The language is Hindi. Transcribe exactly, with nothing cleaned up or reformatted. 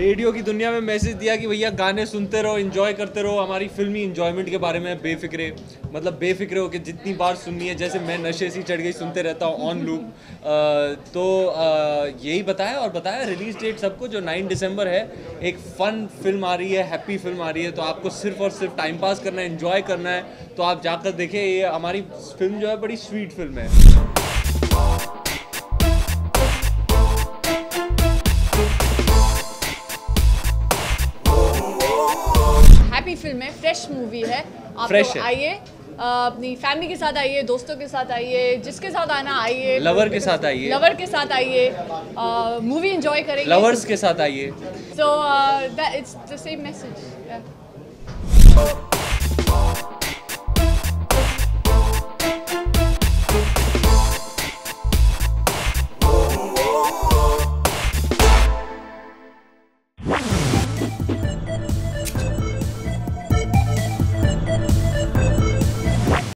रेडियो की दुनिया में मैसेज दिया कि भैया गाने सुनते रहो, एंजॉय करते रहो, हमारी फिल्मी एंजॉयमेंट के बारे में बेफिक्रे, मतलब बेफिक्रे हो कि जितनी बार सुननी है, जैसे मैं नशे सी चढ़ गई सुनते रहता हूँ ऑन लूप। तो आ, यही बताया और बताया रिलीज डेट सबको जो नाइन दिसंबर है। एक फन फिल्म आ रही है, हैप्पी फिल्म आ रही है, तो आपको सिर्फ और सिर्फ टाइम पास करना है, एंजॉय करना है, तो आप जाकर देखें। ये हमारी फिल्म जो है बड़ी स्वीट फिल्म है। हैप्पी फिल्म है, फ्रेश मूवी है, आप फ्रेश लोग आइए, अपनी फैमिली के साथ आइए, दोस्तों के साथ आइए, जिसके साथ आना आइए, लवर के साथ आइए, लवर के साथ आइए, मूवी एंजॉय करेंगे, लवर्स के साथ आइए। So that it's the same message.